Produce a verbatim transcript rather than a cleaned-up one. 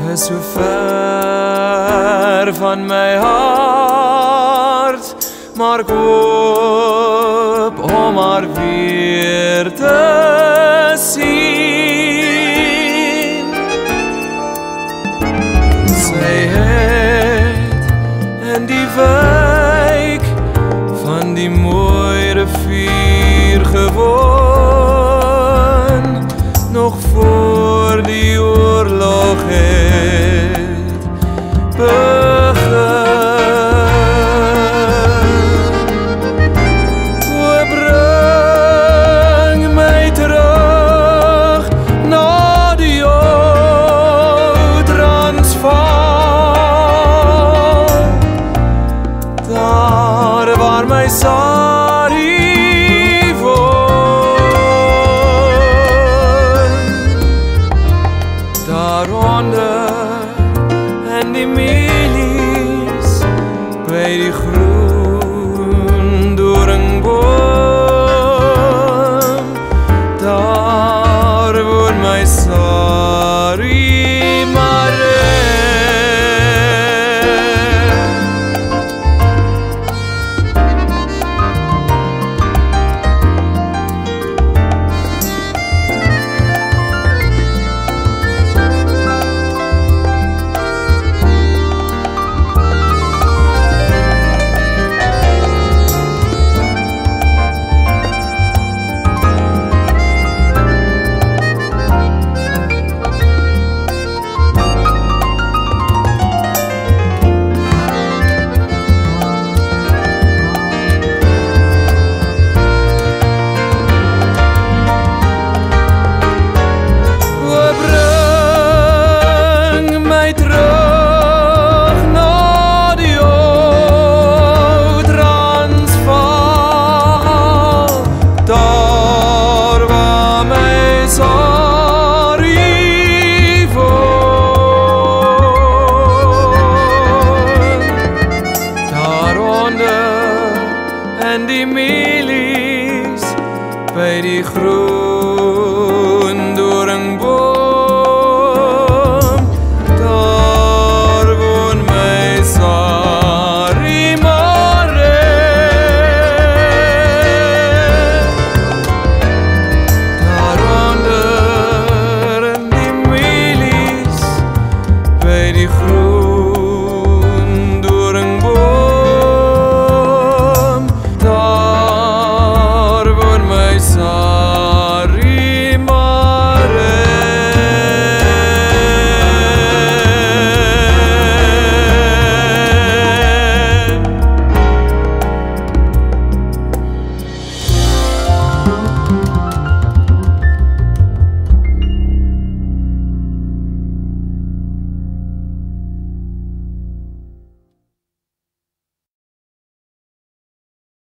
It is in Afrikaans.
is so ver van my hart, maar ek hoop om haar weer te sien. Sy het in die wijk van die mooi rivier gewoon, nog voor die oorlog het begin. O, bring my terug na die ou Transvaal, daar waar my Sarie woon, daaronder in die mielies by die groen doringboom, daar woon my Sarie.